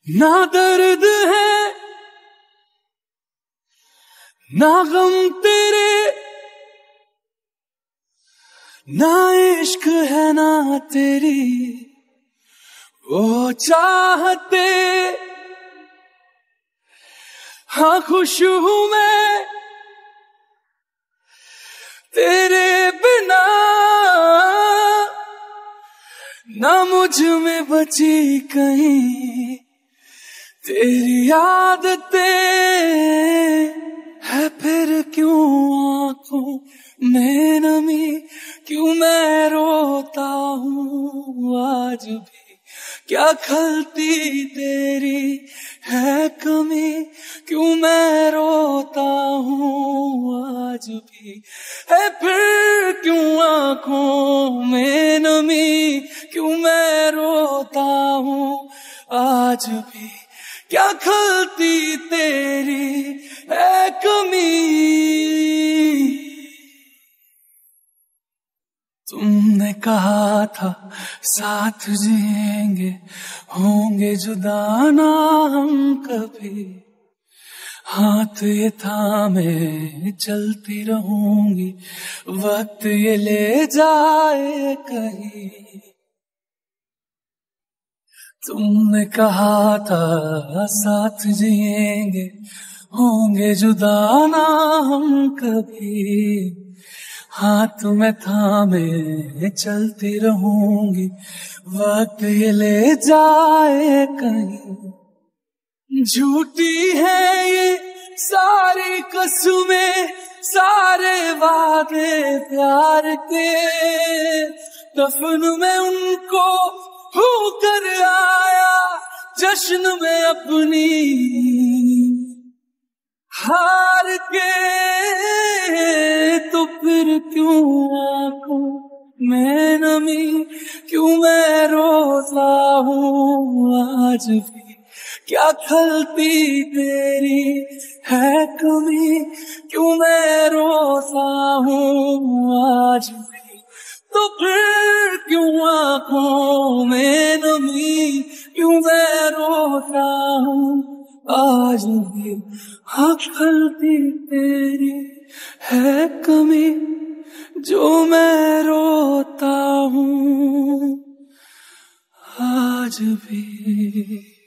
ना दर्द है ना गम तेरे, ना इश्क है ना तेरी वो चाहते। हाँ खुश हूं मैं तेरे बिना, ना मुझ में बची कहीं तेरी आदतें। है फिर क्यों आंखों में नमी, क्यों मैं रोता हूँ आज भी, क्या खलती तेरी है कमी, क्यों मैं रोता हूँ आज भी। है फिर क्यों आंखों में नमी, क्यों मैं रोता हूँ आज भी, क्या खलती तेरी है कमी। तुमने कहा था साथ जिएंगे, होंगे जुदा ना हम कभी। हाथ ये थामे चलती रहूंगी, वक्त ये ले जाए कहीं। तुमने कहा था साथ जिएंगे, होंगे जुदा ना हम कभी। हाथ में थामे चलती रहूंगी, वक्त ये ले जाए कहीं। झूठी है ये सारी कसमें, सारे वादे प्यार के, दफन में उनको होकर आया जश्न में अपनी हार के। तो फिर क्यों आंखों में नमी, क्यों मैं रोता हूँ आज भी, क्या खलती तेरी है कमी, क्यों मैं रोता हूँ आज भी। तो फिर क्यों आंखों में नमी, क्यों मैं रोता हूँ आज भी। हाँ खलती तेरी है कमी, जो मैं रोता हूँ आज भी।